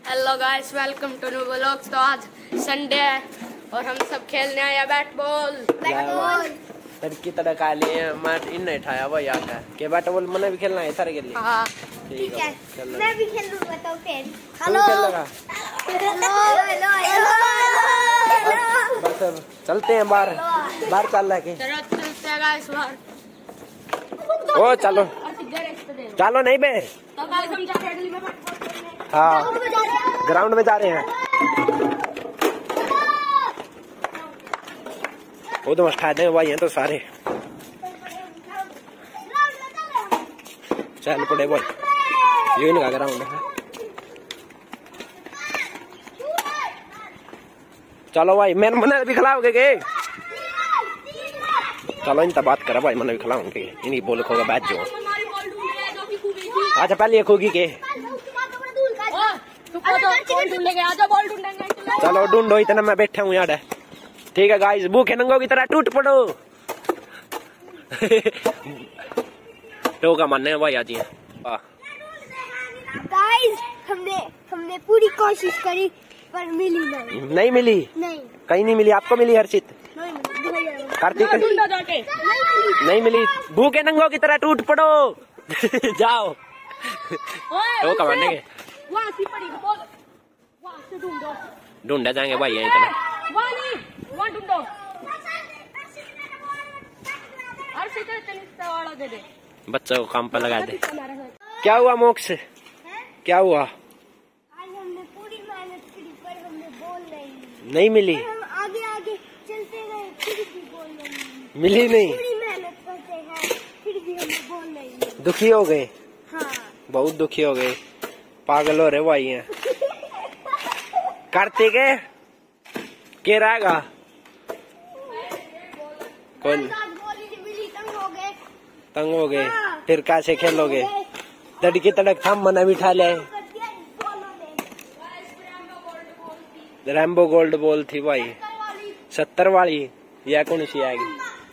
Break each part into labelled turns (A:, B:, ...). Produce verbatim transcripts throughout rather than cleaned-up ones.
A: Hello guys, welcome to new vlogs. तो आज Sunday है और हम सब खेलने आए बैट बॉल। बैट बॉल
B: तड़की तड़क आ लिए मैं इन नहीं उठाया वो याद है कि बैट बॉल मैंने भी खेलना है सर के लिए।
A: हां
B: ठीक है,
C: मैं भी खेलूंगा। तो फिर
B: हेलो हेलो
C: हेलो हेलो
B: बस चलते हैं बाहर बाहर चल रहा है
A: चलो चलते हैं गाइस बाहर।
B: ओ चलो चलो नहीं बे।
A: तो गाइस हम जा रहे हैं में बैट बॉल खेलने।
B: हाँ ग्राउंड में जा रहे हैं। वो तो मस्त देंगे भाई हैं तो सारे चल पड़े भाई। ये इनका ग्राउंड है। चलो भाई मैंने मैंने भी खिलाओगे के चलो इनका बात करा भाई मैंने भी खिलाऊंगे इन्हीं बोल खोगा बैठ जो। अच्छा पहले खोगी के चलो ढूंढो इतना मैं बैठा हूँ यार। ठीक है गाइस भूखे नंगों की तरह टूट पड़ो। टोका मानने भाई आज
C: गाइस हमने हमने पूरी कोशिश करी पर मिली नहीं।
B: नहीं मिली
C: नहीं
B: कहीं नहीं मिली। आपको मिली हर्षित कार्तिक नहीं मिली। भूखे नंगों की तरह टूट पड़ो। जाओ टोका मारने के ढूंढा जाएंगे भाई यहीं इतना बच्चों को काम पर लगा दे। क्या हुआ मोक्ष क्या हुआ?
C: आज हमने पूरी मेहनत करी पर हमने बॉल नहीं
B: नहीं मिली।
C: हम आगे आगे चलते गए फिर भी बॉल नहीं
B: मिली नहीं।
C: पूरी मेहनत करते हैं फिर भी हमें बॉल नहीं।
B: दुखी हो गए?
C: हाँ
B: बहुत दुखी हो गए। पागल हो रहे भाई हैं। कार्तिक है के रहेगा कौन? तंग हो गए फिर कैसे खेलोगे? तड़की तड़क थम मना बिठा ले। रैम्बो गोल्ड बॉल थी भाई सत्तर वाली या कौन सी आएगी?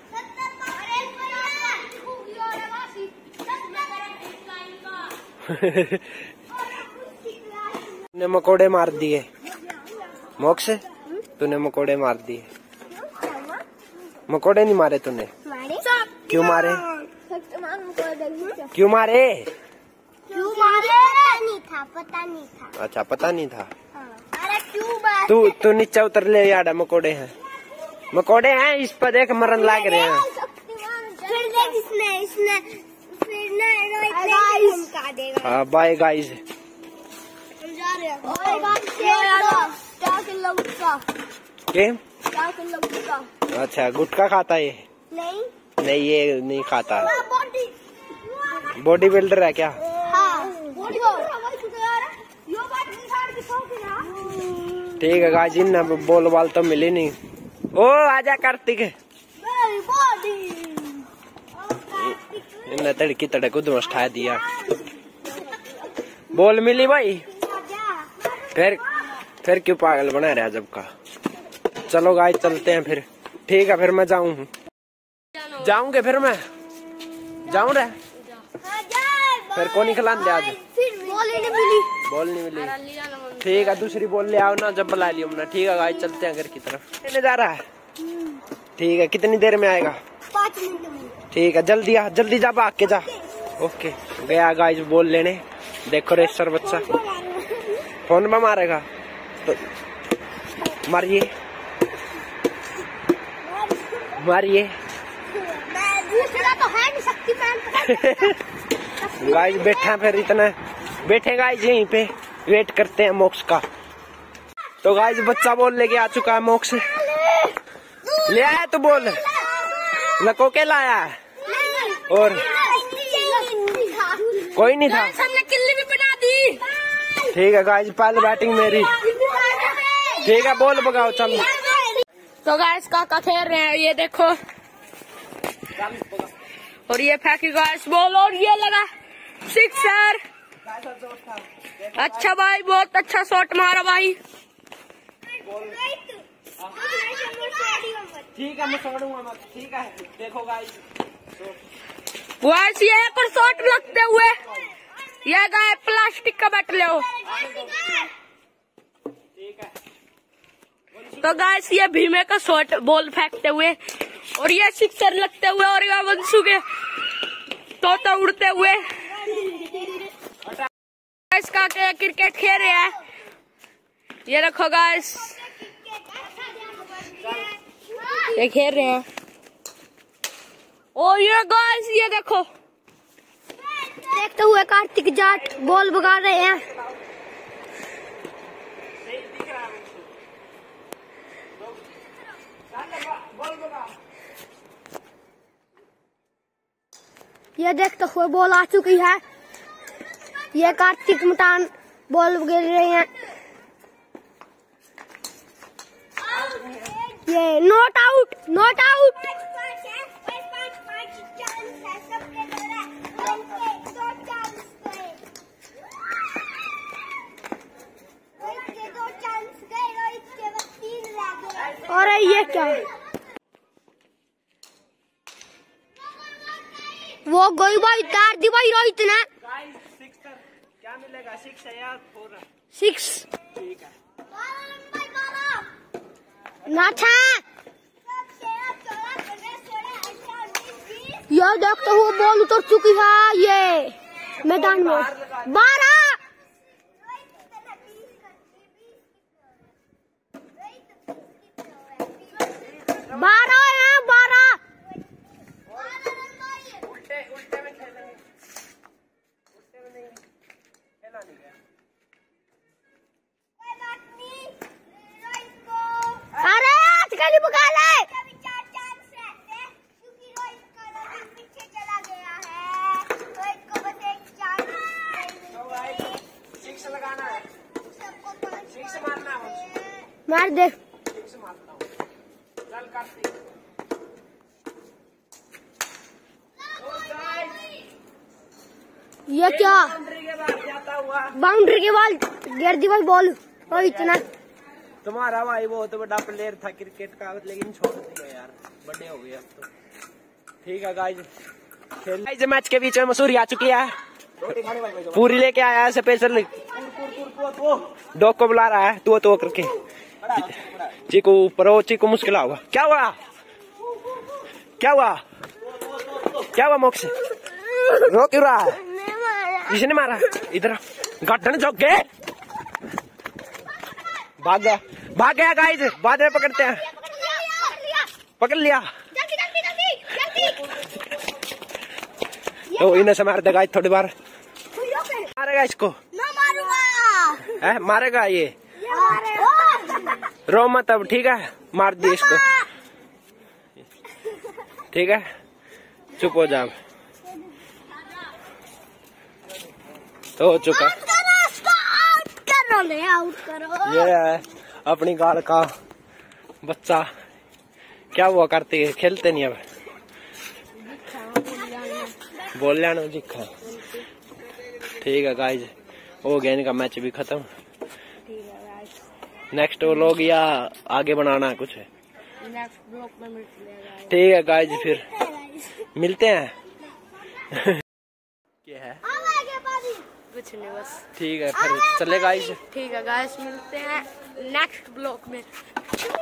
B: तूने मकोड़े मार दिए मोक्ष। तूने मकोड़े मार दिए। मकोड़े नहीं मारे तूने। क्यों मारे? क्यों मारे?
C: क्यों मारे पता नहीं था पता नहीं था।
B: अच्छा पता नहीं था।
C: अरे क्यों मारे?
B: तू तू नीचे उतर ले यार। मकोड़े हैं मकोड़े हैं इस पर देख मरन लाग रहे हैं।
C: फिर देख इसने इसने फिर ना देगा।
B: हाँ बाय गाइस
C: हम जा रहे हैं। ओए गाइस क्या किलो गुटखा
B: के?
C: क्या किलो गुटखा?
B: अच्छा गुटखा खाता है?
C: नहीं
B: नहीं ये नहीं खाता। बॉडी बिल्डर है क्या?
C: हाँ
B: ठीक है गाइस इन बॉल बाल तो मिली नहीं। ओ आजा कार्तिक। इन्हें तड़की तड़क उधमस उठा दिया। बॉल मिली भाई फिर फिर क्यों पागल बना रहा जब का। चलो गाइस चलते हैं फिर। ठीक है फिर मैं जाऊँ जाऊंगे फिर मैं जाऊं रे फिर कौन ही खिला दे आज? बॉल नहीं मिली। ठीक है दूसरी बॉल ले आओ ना जब बुला लियो ना। ठीक है गाइस चलते हैं घर की तरफ। लेने जा रहा है? ठीक है कितनी देर में आएगा?
C: पाँच मिनट में।
B: ठीक है जल्दी आ जल्दी जा भाग के जा। ओके गया गाइस बॉल लेने। देखो रेसर बच्चा फोन में मारेगा तो मारिए मारिए।
C: तो है नहीं शक्तिमान।
B: गाइस बैठा फिर इतना बैठे गाइस यहीं पे वेट करते हैं मोक्ष का। तो गाइस बच्चा बॉल लेके आ चुका है मोक्ष। ले आया तो बॉल लको के लाया और कोई नहीं था।
A: हमने किल्ली भी बना दी।
B: ठीक है गाइस पहले बैटिंग मेरी। ठीक है बॉल बगाओ चल।
A: तो गाइस काका खेल रहे हैं ये देखो और ये फेंकी गाइस बॉल और ये लगा सिक्सर। अच्छा भाई बहुत अच्छा शॉट मारा भाई।
B: ठीक है मैं छोड़ूंगा मत। ठीक है देखो गाइस
A: वाइस ये पर शॉट लगते हुए ये गाय प्लास्टिक का बैट ले तो गाइस ये भीमे का शॉट बॉल फेंकते हुए और ये सिक्सर लगते हुए और ये वंशु के तोता उड़ते हुए गाइस का के क्रिकेट खेल रहे हैं। ये रखो गाइस, ये खेल रहे हैं। और ये गाइस ये देखो,
C: देखते हुए कार्तिक जाट बॉल भगा रहे हैं। ये देखते हुए बॉल आ चुकी है। ये कार्तिक मटान बॉल गिर रहे हैं। ये नॉट आउट, नॉट आउट। और ये क्या है? वो गोई भाई तार दी भाई रोहित ने।
B: क्या मिलेगा? सिक्स है या फोर?
C: सिक्स।
B: ठीक है।
C: नाथा ये देखते हुए बॉल उतर चुकी है ये मैदान में। बारह बारह है, बारह।
B: उल्टे उल्टे में खेलेंगे, उल्टे में नहीं खेला नहीं गया।
C: अरे आजकल ही बुका ले।
B: सिक्स लगाना है, सिक्स मारना है।
C: मार दे।
B: सिक्स मारता हूँ। चल कार्तिक।
C: ये क्या?
B: बाउंड्री के बाद जाता हुआ,
C: बाउंड्री के बाद गिर दी भाई बॉल। और इतना
B: तुम्हारा भाई बहुत बड़ा प्लेयर था क्रिकेट का, लेकिन छोड़ दिया यार, बड़े हो गए अब तो। ठीक है गाइस, खेल गाइस मैच के बीच में मसूरी आ चुकी है। पूरी लेके आया है स्पेशल। डॉग को बुला रहा है तो तो करके। चीकू परो, चीकू मुश्किल होगा। क्या हुआ? क्या हुआ? क्या हुआ? मोक्ष रो क्यों रहा है? किसने मारा? इधर गड्ढन जोक के भाग गया, भाग गया गाइस। बाद में पकड़ते हैं। पकड़ लिया तो इन्हें से मार देगा थोड़ी बार। मारेगा इसको? है मारेगा ये? रो मत अब, ठीक है? मार दिए इसको, ठीक है? चुप हो जा। तो हो चुका। ये है अपनी गाड़ का बच्चा। क्या हुआ करते है? खेलते नहीं अब? बोल लेना दिखा। ठीक है गाइज, हो गया इनका मैच भी खत्म। नेक्स्ट वो लोग या आगे बनाना है कुछ? ठीक है गाइज, फिर मिलते हैं। क्या है?
A: कुछ नहीं, बस।
B: ठीक है फिर चले गाइज।
A: ठीक है गाइस, मिलते हैं नेक्स्ट ब्लॉग में।